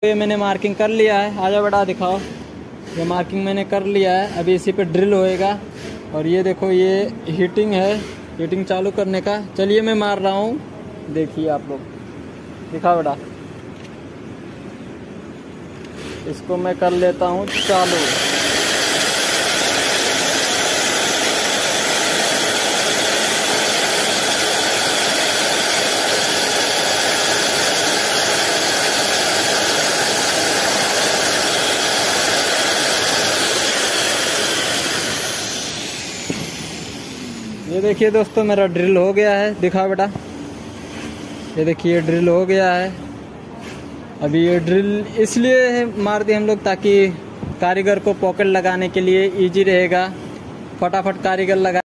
ये मैंने मार्किंग कर लिया है, आजा बेटा दिखाओ। ये मार्किंग मैंने कर लिया है, अभी इसी पे ड्रिल होएगा। और ये देखो ये हीटिंग है, हीटिंग चालू करने का। चलिए मैं मार रहा हूँ, देखिए आप लोग, दिखाओ बेटा। इसको मैं कर लेता हूँ चालू। ये देखिए दोस्तों मेरा ड्रिल हो गया है, दिखाओ बेटा। ये देखिए ड्रिल हो गया है। अभी ये ड्रिल इसलिए मार दिए हम लोग ताकि कारीगर को पॉकेट लगाने के लिए इजी रहेगा, फटाफट कारीगर लगा